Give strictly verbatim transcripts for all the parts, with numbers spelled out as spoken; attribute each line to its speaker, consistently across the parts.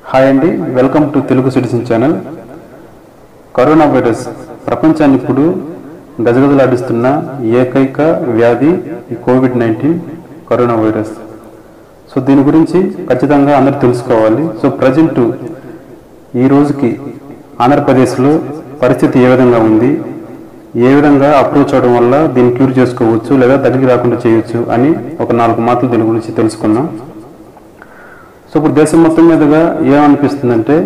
Speaker 1: Hi అండి, welcome to Telugu citizen channel. Corona virus ప్రపంచాన్ని ఇప్పుడు గజగజలాడిస్తున్న ఏకైక వ్యాధి ఈ covid nineteen corona virus. So దీని గురించి ఖచ్చితంగా అందరూ తెలుసుకోవాలి. సో ప్రజెంట్ ఈ రోజుకి ఆంధ్రప్రదేశ్లో పరిస్థితి ఏ విధంగా ఉంది, ఏ విధంగా అప్రోచ్ అవడం వల్ల దీన్ని క్యూర్ చేసుకోవచ్చు లేదా దగ్గరికి రాకుండా చేయొచ్చు అని ఒక నాలుగు మాటలు దీని గురించి తెలుసుకుందాం. సో ఇప్పుడు దేశం మొత్తం మీదుగా ఏమనిపిస్తుందంటే,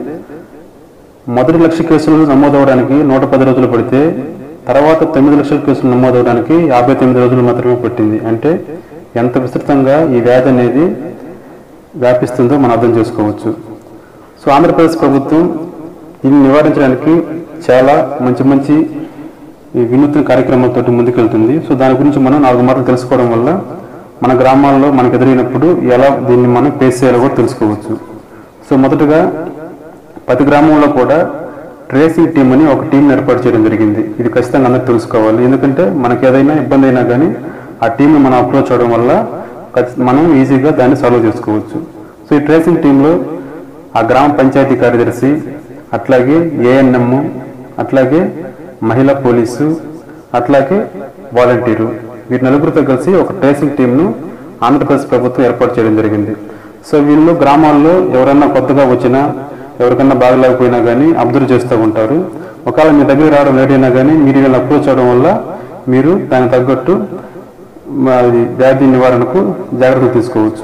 Speaker 1: మొదటి లక్ష కేసులు నమోదవడానికి నూట పది రోజులు పడితే తర్వాత తొమ్మిది లక్షల కేసులు నమోదవడానికి యాభై తొమ్మిది రోజులు మాత్రమే పట్టింది. అంటే ఎంత విస్తృతంగా ఈ వ్యాధి అనేది వ్యాపిస్తుందో మనం అర్థం చేసుకోవచ్చు. సో ఆంధ్రప్రదేశ్ ప్రభుత్వం దీన్ని నివారించడానికి చాలా మంచి మంచి వినూత్న కార్యక్రమాలతో ముందుకెళ్తుంది. సో దాని గురించి మనం నాలుగు మాటలు తెలుసుకోవడం వల్ల మన గ్రామాల్లో మనకు ఎదురైనప్పుడు ఎలా దీన్ని మనం ఫేస్ చేయాలో కూడా తెలుసుకోవచ్చు. సో మొదటగా ప్రతి గ్రామంలో కూడా ట్రేసింగ్ టీమ్ అని ఒక టీం ఏర్పాటు చేయడం జరిగింది. ఇది ఖచ్చితంగా అందరూ తెలుసుకోవాలి. ఎందుకంటే మనకి ఏదైనా ఇబ్బంది అయినా కానీ ఆ టీంని మనం అప్రోచ్ అవడం వల్ల మనం ఈజీగా దాన్ని సాల్వ్ చేసుకోవచ్చు. సో ఈ ట్రేసింగ్ టీంలో ఆ గ్రామ పంచాయతీ కార్యదర్శి, అట్లాగే ఏఎన్ఎం, అట్లాగే మహిళా పోలీసు, అట్లాగే వాలంటీరు, వీరి నలుగురితో కలిసి ఒక ట్రేసింగ్ టీంను ఆంధ్రప్రదేశ్ ప్రభుత్వం ఏర్పాటు చేయడం జరిగింది. సో వీళ్ళు గ్రామాల్లో ఎవరన్నా కొత్తగా వచ్చినా, ఎవరికన్నా బాగలేకపోయినా కానీ అబ్జర్వ్ చేస్తూ ఉంటారు. ఒకవేళ మీ దగ్గర రావడం లేట్ అయినా కానీ మీరు వీళ్ళని అప్రోచ్ అవడం వల్ల మీరు దానికి తగ్గట్టు వ్యాధి నివారణకు జాగ్రత్తలు తీసుకోవచ్చు.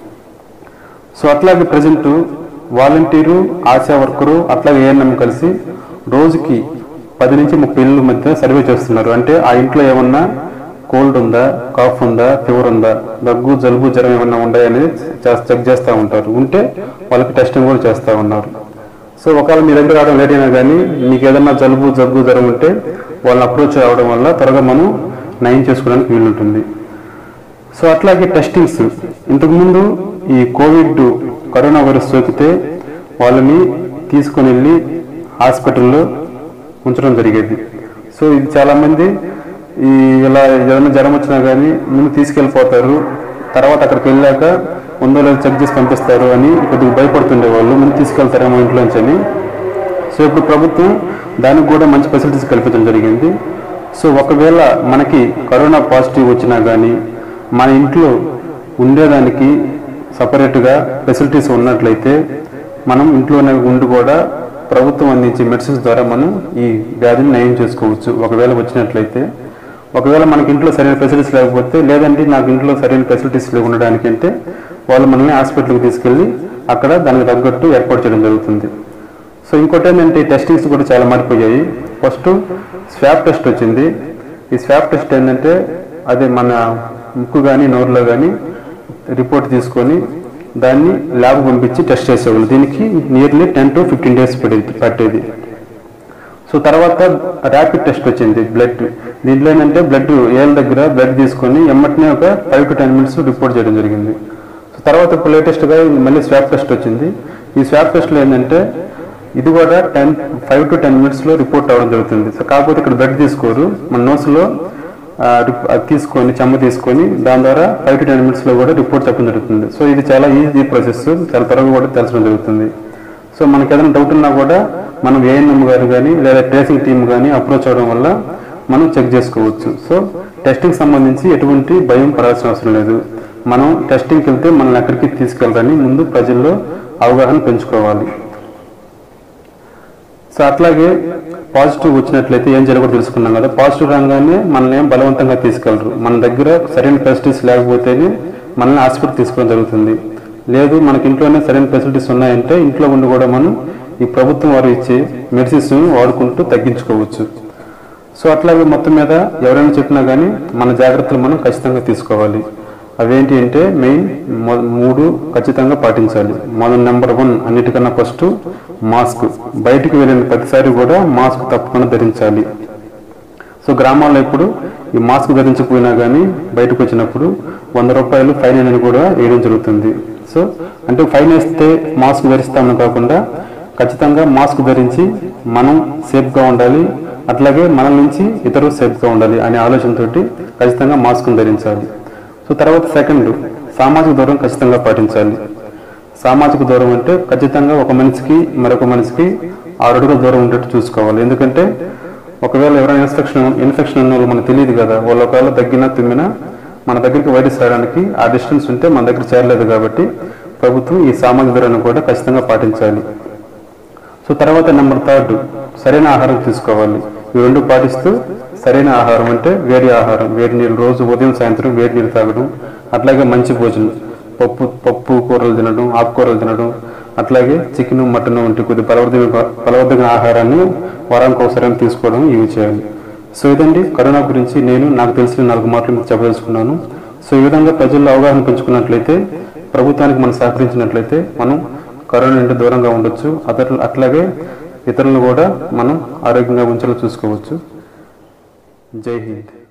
Speaker 1: సో అట్లాగే ప్రజెంట్ వాలంటీరు, ఆశా వర్కరు, అట్లాగే ఏఎన్ఎం కలిసి రోజుకి పది నుంచి ముప్పై ఇళ్ళ మధ్య సర్వే చేస్తున్నారు. అంటే ఆ ఇంట్లో ఏమన్నా కోల్డ్ ఉందా, కాఫ్ ఉందా, ఫీవర్ ఉందా, దగ్గు, జలుబు, జ్వరం ఏమన్నా ఉన్నాయా అనేది చెక్ చేస్తూ ఉంటారు. ఉంటే వాళ్ళకి టెస్టింగ్ కూడా చేస్తూ ఉన్నారు. సో ఒకవేళ మీ దగ్గర రావడం లేట్ అయినా కానీ మీకు ఏదన్నా జలుబు, జగ్గు, జ్వరం ఉంటే వాళ్ళని అప్రోచ్ అవ్వడం వల్ల త్వరగా మనం నయం చేసుకోవడానికి వీలుంటుంది. సో అట్లాగే టెస్టింగ్స్, ఇంతకుముందు ఈ కోవిడ్ కరోనా వైరస్ సోకితే వాళ్ళని తీసుకుని వెళ్ళి హాస్పిటల్లో ఉంచడం జరిగేది. సో ఇది చాలామంది ఈ ఇలా ఏదైనా జ్వరం వచ్చినా కానీ ముందు తీసుకెళ్ళిపోతారు, తర్వాత అక్కడికి వెళ్ళాక ఉందో లేదో చెక్ చేసి పంపిస్తారు అని కొద్దిగా భయపడుతుండే వాళ్ళు, ముందు తీసుకెళ్తారేమో ఇంట్లోంచి అని. సో ఇప్పుడు ప్రభుత్వం దానికి కూడా మంచి ఫెసిలిటీస్ కల్పించడం జరిగింది. సో ఒకవేళ మనకి కరోనా పాజిటివ్ వచ్చినా కానీ మన ఇంట్లో ఉండేదానికి సపరేట్గా ఫెసిలిటీస్ ఉన్నట్లయితే మనం ఇంట్లోనే ఉండి కూడా ప్రభుత్వం అందించే మెడిసిన్స్ ద్వారా మనం ఈ వ్యాధిని నయం చేసుకోవచ్చు ఒకవేళ వచ్చినట్లయితే. ఒకవేళ మనకి ఇంట్లో సరైన ఫెసిలిటీస్ లేకపోతే, లేదంటే నాకు ఇంట్లో సరైన ఫెసిలిటీస్ ఉండడానికి అంటే వాళ్ళు మనల్ని హాస్పిటల్కి తీసుకెళ్ళి అక్కడ దానికి తగ్గట్టు ఏర్పాటు చేయడం జరుగుతుంది. సో ఇంకోటి ఏంటంటే టెస్టింగ్స్ కూడా చాలా మారిపోయాయి. ఫస్ట్ స్వాబ్ టెస్ట్ వచ్చింది. ఈ స్వాబ్ టెస్ట్ ఏంటంటే అదే మన ముక్కు కానీ నోరులో కానీ రిపోర్ట్ తీసుకొని దాన్ని ల్యాబ్ పంపించి టెస్ట్ చేసేవాళ్ళు. దీనికి nearly ten to fifteen days పడేది పట్టేది సో తర్వాత ర్యాపిడ్ టెస్ట్ వచ్చింది, బ్లడ్. దీంట్లో ఏంటంటే బ్లడ్ ఏళ్ళ దగ్గర బ్లడ్ తీసుకొని ఎమ్మటినే ఒక five to ten minutes report చేయడం జరిగింది. సో తర్వాత ఇప్పుడు లేటెస్ట్గా మళ్ళీ స్వాబ్ టెస్ట్ వచ్చింది. ఈ స్వాబ్ టెస్ట్లో ఏంటంటే ఇది కూడా టెన్ ఫైవ్ టు టెన్ మినిట్స్లో రిపోర్ట్ అవ్వడం జరుగుతుంది. సో కాకపోతే ఇక్కడ బ్లడ్ తీసుకోరు, మన నోస్లో తీసుకొని చెమ్మ తీసుకొని దాని ద్వారా ఫైవ్ టు టెన్ మినిట్స్లో కూడా రిపోర్ట్ చెప్పడం జరుగుతుంది. సో ఇది చాలా ఈజీ ప్రాసెస్, చాలా త్వరగా కూడా తెలచడం జరుగుతుంది. సో మనకి ఏదైనా డౌట్ ఉన్నా కూడా మనం ఏఎన్ఎం గారు కానీ లేదా ట్రేసింగ్ టీమ్ కానీ అప్రోచ్ అవ్వడం వల్ల మనం చెక్ చేసుకోవచ్చు. సో టెస్టింగ్ సంబంధించి ఎటువంటి భయం పడాల్సిన అవసరం లేదు. మనం టెస్టింగ్కి వెళ్తే మనల్ని ఎక్కడికి తీసుకెళ్ళాలని ముందు ప్రజల్లో అవగాహన పెంచుకోవాలి. సో అట్లాగే పాజిటివ్ వచ్చినట్లయితే ఏం జరగకూడదు తెలుసుకున్నాం కదా. పాజిటివ్ రాగానే మనల్ని ఏం బలవంతంగా తీసుకెళ్ళరు. మన దగ్గర సరైన ఫెసిలిటీస్ లేకపోతేనే మనల్ని హాస్పిటల్ తీసుకోవడం జరుగుతుంది. లేదు మనకి ఇంట్లోనే సరైన ఫెసిలిటీస్ ఉన్నాయంటే ఇంట్లో ఉండి కూడా మనం ఈ ప్రభుత్వం వారు ఇచ్చే మెడిసిన్స్ వాడుకుంటూ తగ్గించుకోవచ్చు. సో అట్లాగే మొత్తం మీద ఎవరైనా చెప్పినా కానీ మన జాగ్రత్తలు మనం ఖచ్చితంగా తీసుకోవాలి. అవేంటి అంటే మెయిన్ మూడు ఖచ్చితంగా పాటించాలి. మొదటి నెంబర్ వన్ అన్నిటికన్నా ఫస్ట్ మాస్క్. బయటికి వెళ్ళిన ప్రతిసారి కూడా మాస్క్ తప్పకుండా ధరించాలి. సో గ్రామాల్లో ఇప్పుడు ఈ మాస్క్ ధరించకపోయినా కానీ బయటకు వచ్చినప్పుడు వంద రూపాయలు ఫైన్ అనేది కూడా వేయడం జరుగుతుంది. సో అంటే ఫైన్ వేస్తే మాస్క్ ధరిస్తామని కాకుండా ఖచ్చితంగా మాస్క్ ధరించి మనం సేఫ్గా ఉండాలి, అట్లాగే మన నుంచి ఇతరులు సేఫ్గా ఉండాలి అనే ఆలోచనతోటి ఖచ్చితంగా మాస్క్ను ధరించాలి. సో తర్వాత సెకండ్ సామాజిక దూరం ఖచ్చితంగా పాటించాలి. సామాజిక దూరం అంటే ఖచ్చితంగా ఒక మనిషికి మరొక మనిషికి ఆరు అడుగుల దూరం ఉండేట్టు చూసుకోవాలి. ఎందుకంటే ఒకవేళ ఎవరైనా ఇన్ఫెక్షన్ ఇన్ఫెక్షన్ ఉన్న వాళ్ళు మనకు తెలియదు కదా, వాళ్ళు ఒకవేళ తగ్గినా తుమ్మినా మన దగ్గరికి వైరస్ రావడానికి ఆ డిస్టెన్స్ ఉంటే మన దగ్గర చేరలేదు. కాబట్టి ప్రభుత్వం ఈ సామాజిక దూరాన్ని కూడా ఖచ్చితంగా పాటించాలి. సో తర్వాత నెంబర్ థర్డ్, సరైన ఆహారం తీసుకోవాలి. ఈ రెండు పాటిస్తూ సరైన ఆహారం అంటే వేడి ఆహారం, వేడి నీళ్ళు, రోజు ఉదయం సాయంత్రం వేడి నీళ్ళు తాగడం, అట్లాగే మంచి భోజనం, పప్పు పప్పు కూరలు తినడం, ఆకుకూరలు తినడం, అట్లాగే చికెన్ మటన్ వంటి కొద్ది బలవర్ధక బలవర్ధక ఆహారాన్ని వారానికి ఒకసారి తీసుకోవడం ఇవి చేయాలి. సో ఇదండి కరోనా గురించి నేను నాకు తెలిసిన నాలుగు మాటలు మీకు చెప్పదలుచుకున్నాను. సో ఈ విధంగా ప్రజల్లో అవగాహన పెంచుకున్నట్లయితే, ప్రభుత్వానికి మనం సహకరించినట్లయితే మనం కరోనా నుండి దూరంగా ఉండొచ్చు. అతను అట్లాగే ఇతరులను కూడా మనం ఆరోగ్యంగా ఉంచేలా చూసుకోవచ్చు. జై హింద్.